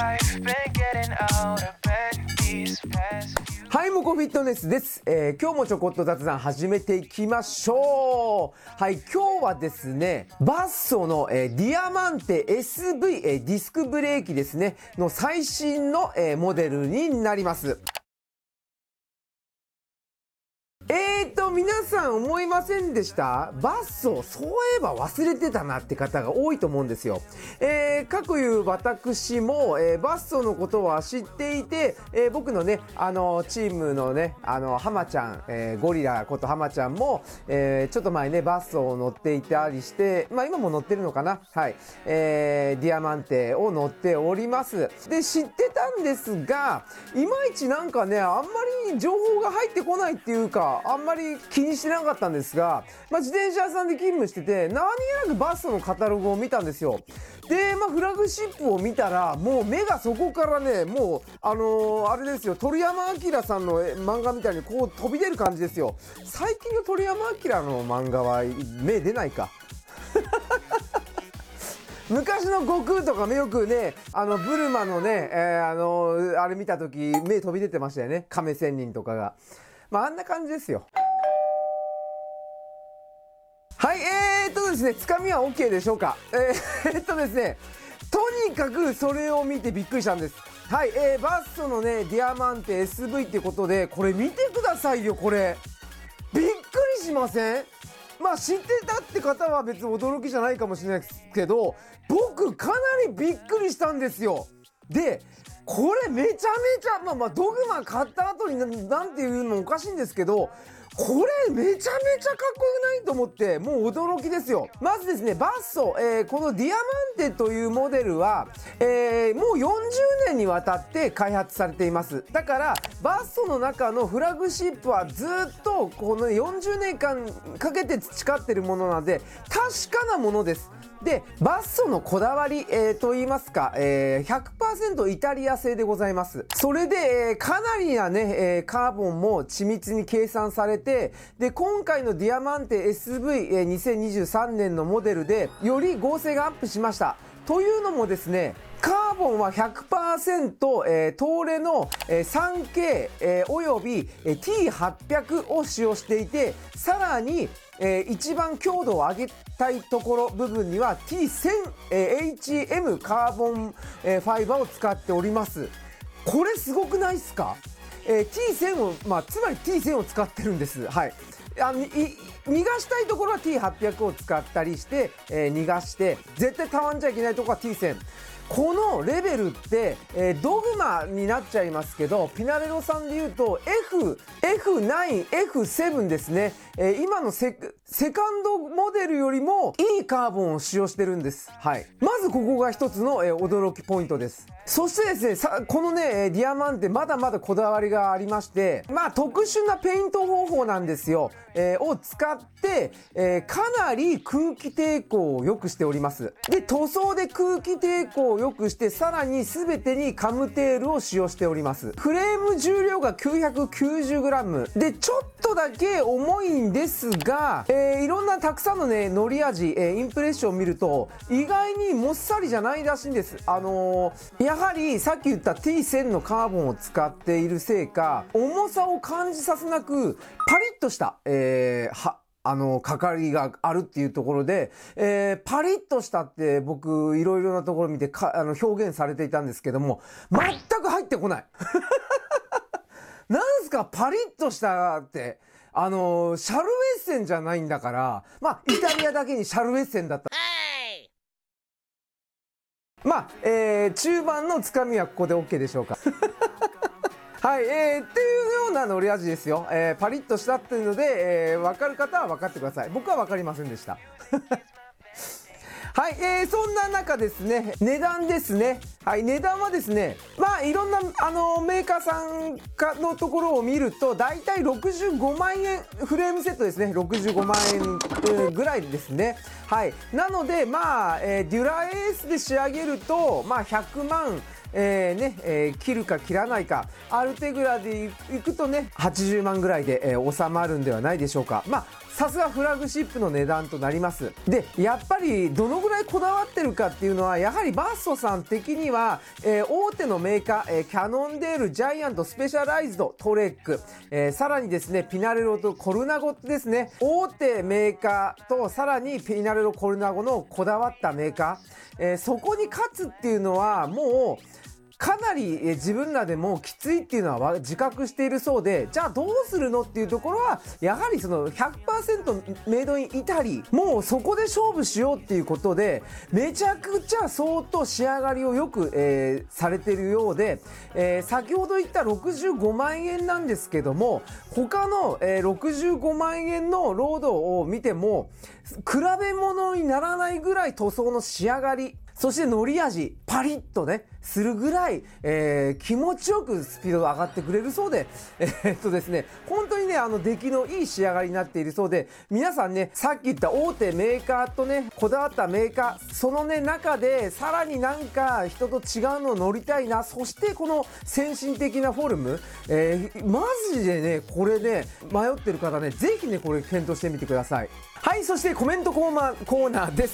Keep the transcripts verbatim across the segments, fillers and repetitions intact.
はい、モコフィットネスです、えー、今日もちょこっと雑談始めていきましょう。はい、今日はですね、バッソの、えー、ディアマンテ エスブイ、えー、ディスクブレーキですねの最新の、えー、モデルになります。えーと皆さん思いませんでした？バッソ、そういえば忘れてたなって方が多いと思うんですよ。えー、かくいう私も、えー、バッソのことは知っていて、えー、僕のね、あのチームのね、あのハマちゃん、えー、ゴリラことハマちゃんも、えー、ちょっと前ねバッソを乗っていたりして、まあ今も乗ってるのかな、はい、えー、ディアマンテを乗っております。で知ってたんですが、いまいちなんかねあんまり情報が入ってこないっていうか、あんまり気にしてなかったんですが、まあ、自転車屋さんで勤務してて、何気なくバッソのカタログを見たんですよ。で、まあ、フラグシップを見たら、もう目がそこからね、もうあのー、あれですよ、鳥山明さんの漫画みたいにこう飛び出る感じですよ。最近の鳥山明の漫画は目出ないか昔の悟空とかもよくね、あのブルマのね、えー、あのー、あれ見た時目飛び出てましたよね、亀仙人とかが。まああんな感じですよ。はい、えーっとですね、つかみは OK でしょうか。えー、っとですね、とにかくそれを見てびっくりしたんです。はい、えー、バッソのね、ディアマンテ エスブイ っていうことで、これ見てくださいよ、これ。びっくりしません？まあ知ってたって方は別に驚きじゃないかもしれないですけど、僕かなりびっくりしたんですよ。で、これめちゃめちゃ、まあまあドグマ買った後になんていうのもおかしいんですけど、これめちゃめちゃかっこよくないと思って、もう驚きですよ。まずですね、バッソ、えー、このディアマンテというモデルは、えー、もうよんじゅうねんにわたって開発されています。だからバッソの中のフラグシップはずっとこのよんじゅうねんかんかけて培っているものなので確かなものです。で、バッソのこだわり、えー、と言いますか、えー、ひゃくパーセント イタリア製でございます。それで、えー、かなりなね、えー、カーボンも緻密に計算されて、で、今回のディアマンテ エスブイ、えー、にせんにじゅうさんねんのモデルで、より合成がアップしました。というのもですね、カーボンは ひゃくパーセント、えー、東レの、えー、スリーケー、えー、および、えー、ティーはっぴゃく を使用していて、さらに、えー、一番強度を上げたいところ部分には ティーせん、えー、エイチエム カーボン、えー、ファイバーを使っております。これすごくないですか？えー、ティーせん を、まあ、つまり ティーせん を使ってるんです。はい。あのい逃がしたいところは ティーはっぴゃく を使ったりして、えー、逃がして絶対たわんじゃいけないところは ティーせん。このレベルって、えー、ドグマになっちゃいますけど、ピナレロさんで言うと F、エフナイン、エフセブン ですね、えー、今のセ、セカンドモデルよりもいいカーボンを使用してるんです。はい。まずここが一つの、えー、驚きポイントです。そしてですね、さこのね、ディアマンテまだまだこだわりがありまして、まあ特殊なペイント方法なんですよ。えー、を使って、えー、かなり空気抵抗を良くしております。で、塗装で空気抵抗を良くして、さらに全てにカムテールを使用しております。フレーム重量が きゅうひゃくきゅうじゅうグラム で、ちょっとだけ重いんですが、えー、いろんなたくさんのね、乗り味、えー、インプレッションを見ると、意外にもっさりじゃないらしいんです。あのー、やはりさっき言った ティーせん のカーボンを使っているせいか、重さを感じさせなく、パリッとした、えー、は、あの、かかりがあるっていうところで、えー、パリッとしたって僕、いろいろなところ見てか、あの、表現されていたんですけども、全く入ってこない。なんすか、パリッとしたって。あの、シャルウェッセンじゃないんだから、まあ、イタリアだけにシャルウェッセンだった。まあ、えー、中盤のつかみはここで OK でしょうか。はい、えー、っていうような乗り味ですよ。えー、パリッとしたっていうので、えー、分かる方は分かってください。僕は分かりませんでした。はい、えー、そんな中ですね、値段ですね。はい、値段はですね、まあいろんなあのメーカーさんかのところを見ると、だいたいろくじゅうごまんえん、フレームセットですね、ろくじゅうごまんえん、えー、ぐらいですね。はい、なのでまあ、えー、デュラエースで仕上げると、まあひゃくまん、えーねえー、切るか切らないか、アルテグラでいくとねはちじゅうまんぐらいで、えー、収まるんではないでしょうか。まあさすがフラグシップの値段となります。でやっぱりどのぐらいこだわってるかっていうのは、やはりバッソさん的にには、えー、大手のメーカー、えー、キャノンデール、ジャイアント、スペシャライズド、トレック、えー、さらにですねピナレロとコルナゴですね、大手メーカーとさらにピナレロ、コルナゴのこだわったメーカー、えー、そこに勝つっていうのはもうかなり自分らでもきついっていうのは自覚しているそうで、じゃあどうするのっていうところはやはりその ひゃくパーセント メイドインイタリー、もうそこで勝負しようっていうことでめちゃくちゃ相当仕上がりをよく、えー、されているようで、えー、先ほど言ったろくじゅうごまんえんなんですけども、他の、えー、ろくじゅうごまんえんのロードを見ても比べ物にならないぐらい塗装の仕上がり、そして乗り味パリッとねするぐらい、えー、気持ちよくスピードが上がってくれるそうで、えー、っとですね本当にねあの出来のいい仕上がりになっているそうで、皆さんねさっき言った大手メーカーとねこだわったメーカー、そのね中でさらになんか人と違うのを乗りたいな、そしてこの先進的なフォルム、えー、マジでねこれね迷ってる方ねぜひねこれ検討してみてください。はい、そしてコメントコーナー、コーナーです。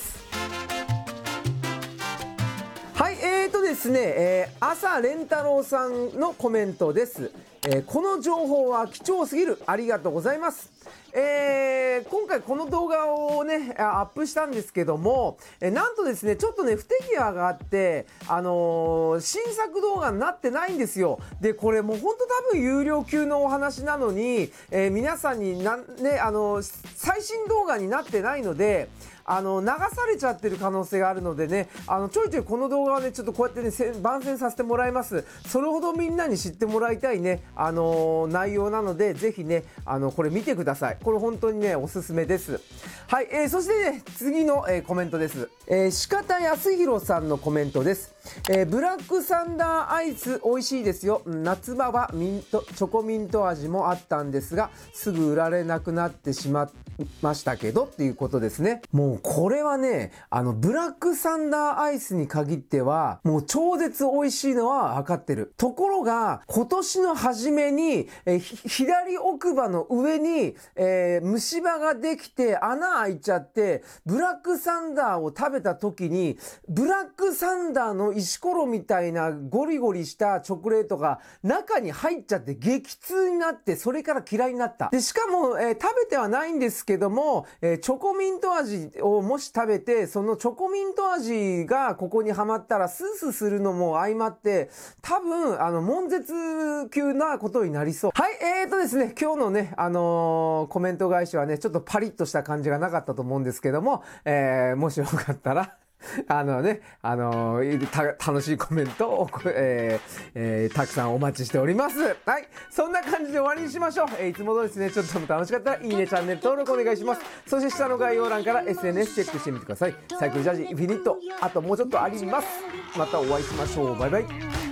はい、えーとですね、えー、朝蓮太郎さんのコメントです。えー、この情報は貴重すぎる、ありがとうございます。えー、今回この動画をねアップしたんですけども、えー、なんとですねちょっとね不手際があって、あのー、新作動画になってないんですよ。でこれもうほんと多分有料級のお話なのに、えー、皆さんにな、ねあのー、最新動画になってないのであの流されちゃってる可能性があるのでね、あのちょいちょいこの動画はねちょっとこうやってね番宣させてもらいます。それほどみんなに知ってもらいたいねあのー、内容なのでぜひねあのこれ見てください。これ本当にねおすすめです。はい、えー、そしてね次の、えー、コメントです。えー、鹿田康弘さんのコメントです。えー、ブラックサンダーアイス美味しいですよ。夏場はミントチョコミント味もあったんですがすぐ売られなくなってしまいましたけどっていうことですね。もうこれはねあのブラックサンダーアイスに限ってはもう超絶美味しいのは分かってる。ところが今年の初めに、えー、左奥歯の上に、えー、虫歯ができて穴開いちゃってブラックサンダーを食べた時にブラックサンダーの石ころみたいなゴリゴリしたチョコレートが中に入っちゃって激痛になって、それから嫌いになった。でしかも、えー、食べてはないんですけども、えー、チョコミント味をもし食べてそのチョコミント味がここにはまったらスースーするのも相まって多分あの悶絶級なことになりそう。はい、えーとですね今日のねあのー、コメント返しはねちょっとパリッとした感じがなかったと思うんですけども、えー、もしよかったらあのね、あのー、た楽しいコメントを、えーえー、たくさんお待ちしております。はい、そんな感じで終わりにしましょう。えー、いつも通りですね、ちょっとでも楽しかったらいいね、チャンネル登録お願いします。そして下の概要欄から エスエヌエス チェックしてみてください。サイクルジャージ、インフィニット、あともうちょっとあります。またお会いしましょう。バイバイ。